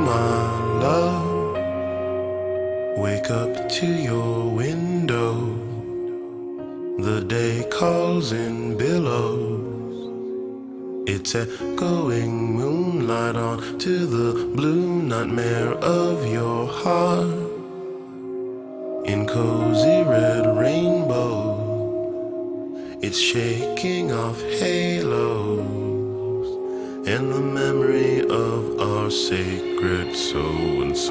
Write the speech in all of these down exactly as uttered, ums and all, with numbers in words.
my love, wake up to your window. The day calls in billows. It's echoing moonlight on to the blue nightmare of your heart. In cozy red rainbow, it's shaking off halos and the memory of our sacred so-and-so.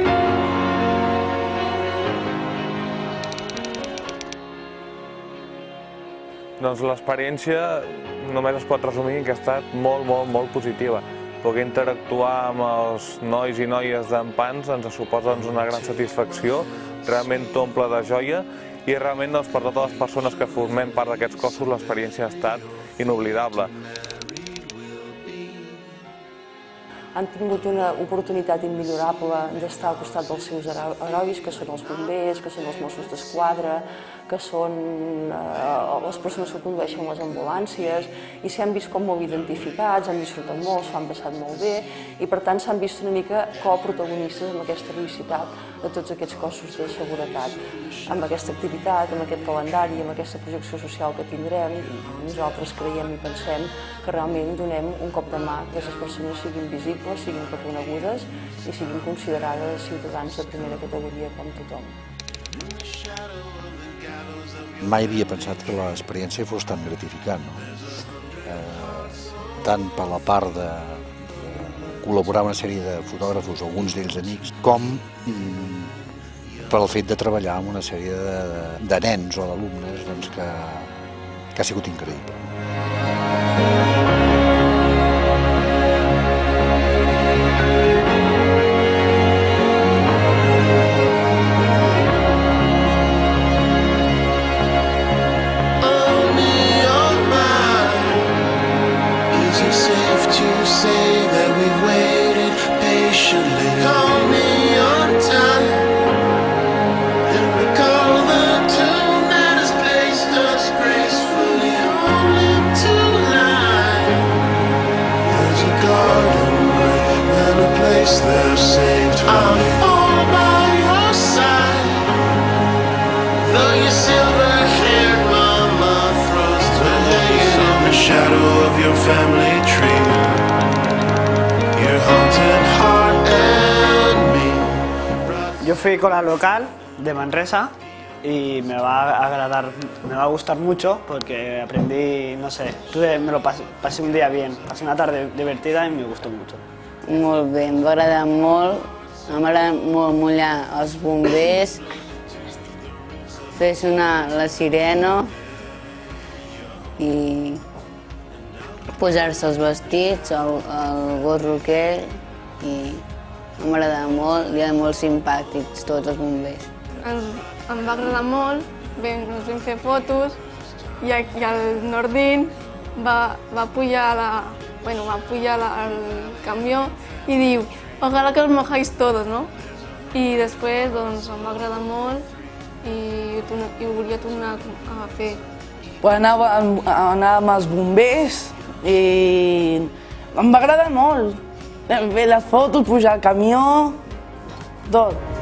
Doncs l'experiència només es pot resumir que ha estat molt, molt, molt positiva. Poder interactuar amb els nois i noies d'Empans ens suposa una gran satisfacció, realment t'omple de joia i realment per totes les persones que formem part d'aquests cossos l'experiència ha estat inoblidable. Han tingut una oportunitat immillorable d'estar al costat dels seus herois, que són els bombers, que són els Mossos d'Esquadra, que són les persones que condueixen les ambulàncies, i s'han vist com molt identificats, han disfrutat molt, s'ho han passat molt bé, i per tant s'han vist una mica coprotagonistes amb aquesta heroïcitat de tots aquests cossos de seguretat. Amb aquesta activitat, amb aquest calendari, amb aquesta projecció social que tindrem, nosaltres creiem i pensem que realment donem un cop de mà que les persones siguin visibles, siguin reconegudes i siguin considerades ciutadans de primera categoria com tothom. Mai havia pensat que l'experiència fos tan gratificant, tant per la part de col·laborar amb una sèrie de fotògrafos, alguns d'ells amics, com per el fet de treballar amb una sèrie de nens o d'alumnes que ha sigut increïble. They're saved from you. I'm all by your side. Though your silver-haired mama throws her hanging in the shadow of your family tree. Your haunted heart and me. Yo fui con la local de Manresa y me va a agradar, me va a gustar mucho porque aprendí, no sé, tuve, me lo pasé, pasé un día bien, pasé una tarde divertida y me gustó mucho. Molt bé, em va agradar molt, em va agradar molt mullar els bombers, fer sonar la sirena i posar-se els vestits, el, el gos roquer, i em va agradar molt i eren molt simpàtics tots els bombers. Ens, em va agradar molt, vam, ens vam fer fotos i, i el Nordin va, va pujar la... Bueno, va pujar al camió i diu «Ojalá que os mojáis todos», no? I després doncs, em va agradar molt i, i ho volia tornar a fer. Anàvem, anàvem als bombers i em va agradar molt. Vam fer les fotos, pujar al camió, tot.